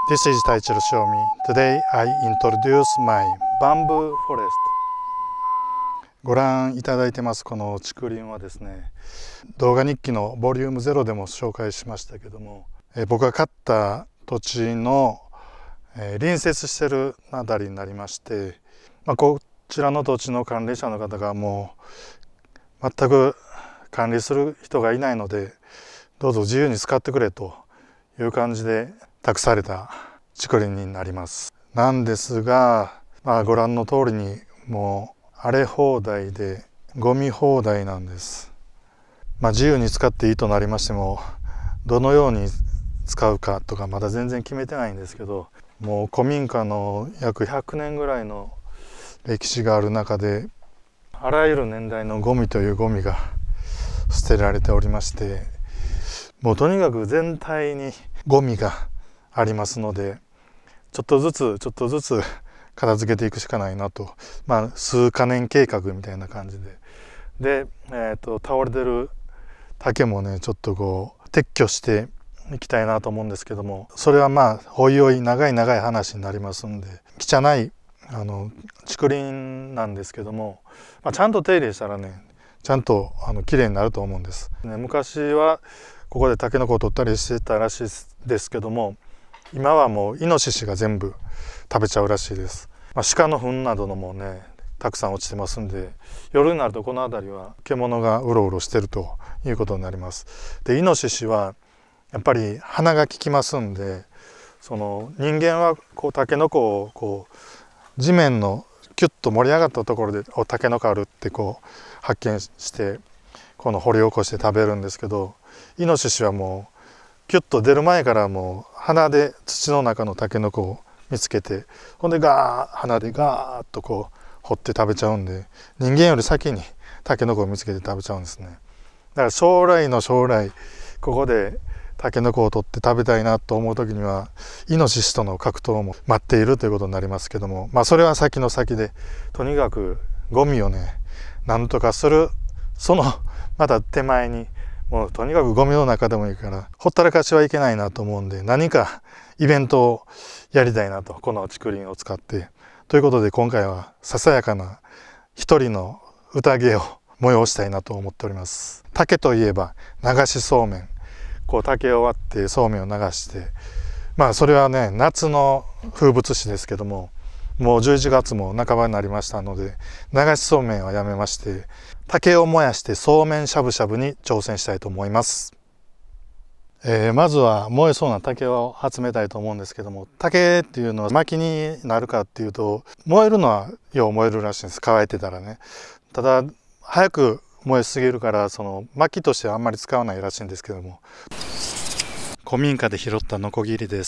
This is Taichiro Xiaomi. Today I introduce my bamboo forest. ご覧いただいてますこの竹林はですね、動画日記のボリューム0でも紹介しましたけども、僕が買った土地の隣接しているあたりになりまして、こちらの土地の管理者の方がもう全く管理する人がいないので、どうぞ自由に使ってくれという感じで託された竹林になります。なんですが、ご覧の通りにもう荒れ放題でゴミ放題なんです。自由に使っていいとなりましても、どのように使うかとかまだ全然決めてないんですけど、もう古民家の約100年ぐらいの歴史がある中で、あらゆる年代のゴミというゴミが捨てられておりまして、もうとにかく全体にゴミがありますので、ちょっとずつ片付けていくしかないなと、数か年計画みたいな感じで、倒れてる竹もね、ちょっと撤去していきたいなと思うんですけども、それはおいおい長い話になりますんで、汚い竹林なんですけども、ちゃんと手入れしたらね、ちゃんと綺麗になると思うんです。昔はここでタケノコを取ったりしてたらしいですけども、今はもうイノシシが全部食べちゃうらしいです。鹿の糞などのもね、たくさん落ちてますんで、夜になるとこの辺りは獣がうろうろしてるということになります。で、イノシシはやっぱり鼻が利きますんで、その人間はタケノコを地面のキュッと盛り上がったところでタケノコあるって発見して、掘り起こして食べるんですけど、イノシシはもうキュッと出る前からもう鼻で土の中のタケノコを見つけて、ほんで鼻でガーッと掘って食べちゃうんで、人間より先にタケノコを見つけて食べちゃうんですね。だから将来ここでタケノコを取って食べたいなと思う時には、イノシシとの格闘も待っているということになりますけども、それは先の先で、とにかくゴミをね、なんとかする、また手前に、もうとにかくゴミの中でもいいからほったらかしはいけないなと思うんで、何かイベントをやりたいなと、この竹林を使って。ということで今回はささやかな一人の宴を催したいなと思っております。竹といえば流しそうめん、竹を割ってそうめんを流して、それはね、夏の風物詩ですけども、もう11月も半ばになりましたので、流しそうめんはやめまして、竹を燃やしてそうめんしゃぶしゃぶに挑戦したいと思います。まずは燃えそうな竹を集めたいと思うんですけども、竹っていうのは薪になるかっていうと、燃えるのはよう燃えるらしいんです。乾いてたらね。ただ早く燃えすぎるから、薪としてはあんまり使わないらしいんですけども、古民家で拾ったノコギリです。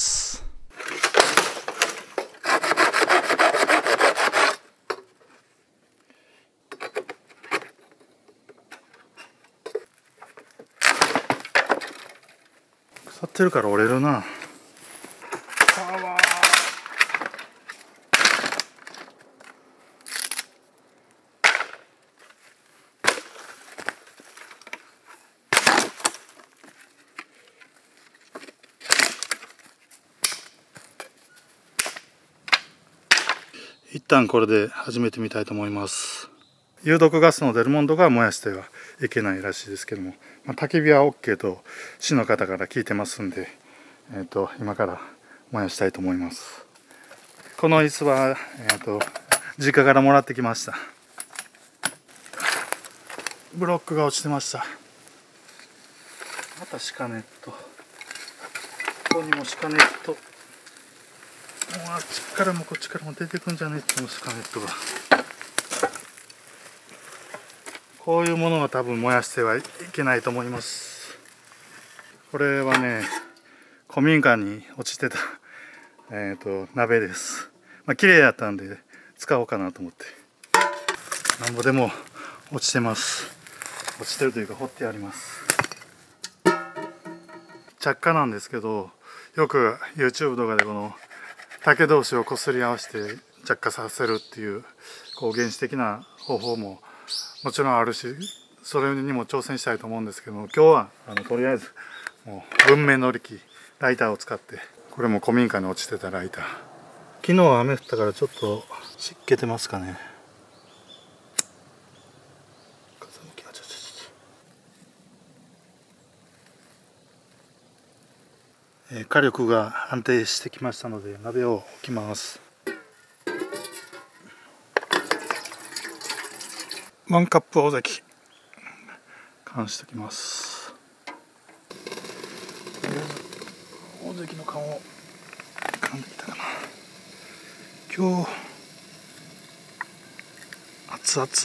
腐ってるから折れるな。一旦これで始めてみたいと思います。有毒ガスの出るものが燃やしてはいけないらしいですけども、焚き火は OK と市の方から聞いてますんで、今から燃やしたいと思います。この椅子は、実家からもらってきました。ブロックが落ちてました。またシカネット、ここにもシカネット、あっちからもこっちからも出てくんじゃねえってのシカネットが。こういうものは多分燃やしてはいけないと思います。これはね、古民家に落ちてた鍋です。綺麗だったんで使おうかなと思って。なんぼでも落ちてます。落ちてるというか掘ってあります。着火なんですけど、よく YouTube 動画で竹同士をこすり合わせて着火させるっていう原始的な方法ももちろんあるし、それにも挑戦したいと思うんですけども、今日はとりあえずもう文明の利器ライターを使ってこれも古民家に落ちてたライター。昨日は雨降ったからちょっと湿気てますかね。風向きが火力が安定してきましたので鍋を置きます。ワンカップ大関缶しておきます。大関の缶を缶できたかな。今日熱々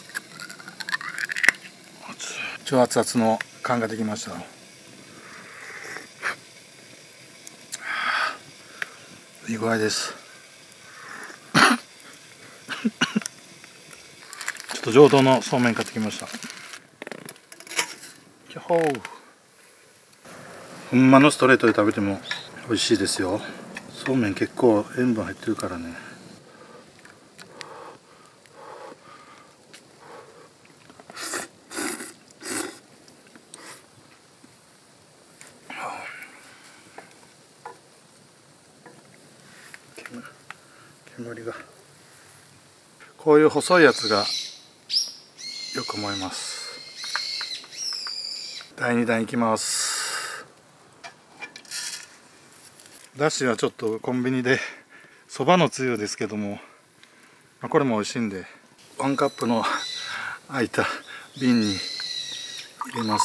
超熱々の缶ができました。いい具合です。ちょっと上等のそうめん買ってきました。キャホー。ほんまのストレートで食べても美味しいですよ。そうめん結構塩分入ってるからね。煙がこういう細いやつがよく思います。第2弾いきます。だしはちょっとコンビニでそばのつゆですけども、これも美味しいんでワンカップの空いた瓶に入れます。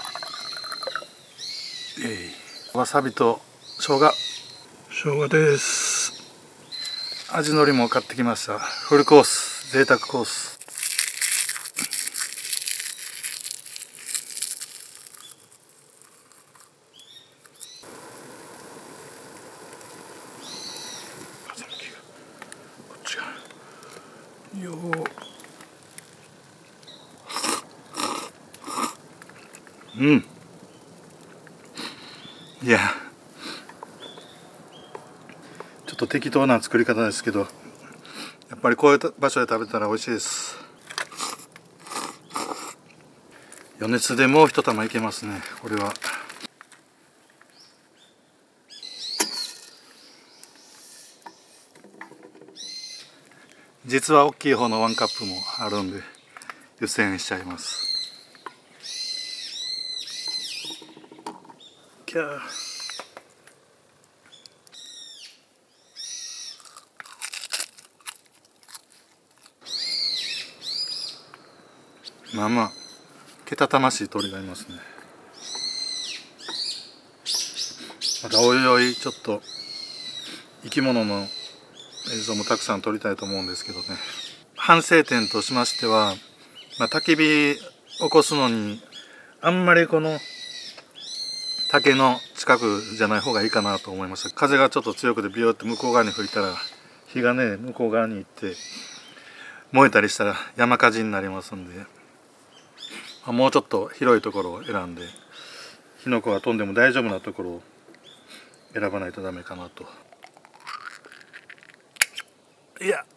わさびと生姜です。味のりも買ってきました。フルコース、贅沢コース。風向きがこっちがよー。いやちょっと適当な作り方ですけど、やっぱりこういう場所で食べたら美味しいです。余熱でもう一玉いけますね。これは実は大きい方のワンカップもあるんで湯煎しちゃいます。キャー。まあまあけたたましい鳥がいますね。またおいおいちょっと生き物の映像もたくさん撮りたいと思うんですけどね。反省点としましては、焚き火起こすのにあんまりこの竹の近くじゃない方がいいかなと思いました。風がちょっと強くてビヨって向こう側に吹いたら火がね向こう側に行って燃えたりしたら山火事になりますんで、もうちょっと広いところを選んで火の粉が飛んでも大丈夫なところを選ばないとダメかなと。いや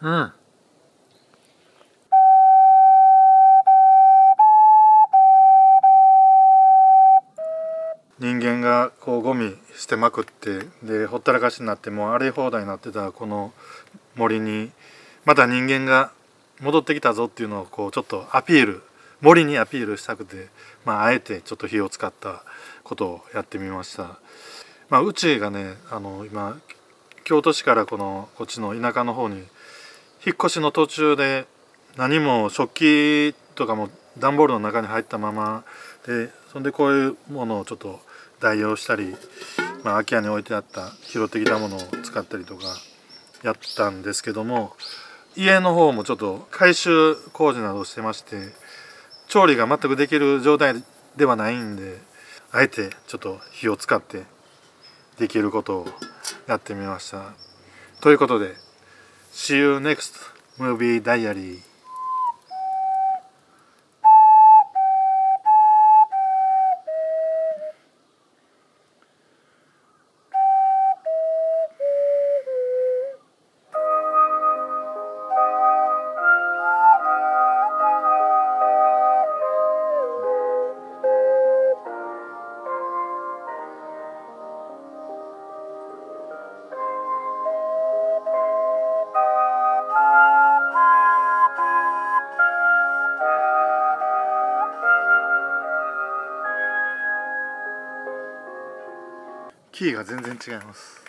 人間がこうゴミ捨てまくってでほったらかしになってもう荒れ放題になってたこの森にまた人間が戻ってきたぞっていうのをこうちょっとアピール、森にアピールしたくて、あえてちょっと火を使ったことをやってみました。うちがね今京都市からこっちの田舎の方に引っ越しの途中で何も食器とかも段ボールの中に入ったままで、そんでこういうものをちょっと代用したり、空き家に置いてあった拾ってきたものを使ったりとかやったんですけども、家の方もちょっと改修工事などをしてまして調理が全くできる状態ではないんで、あえてちょっと火を使ってできることをやってみました。ということで See you next movie diary。 キーが全然違います。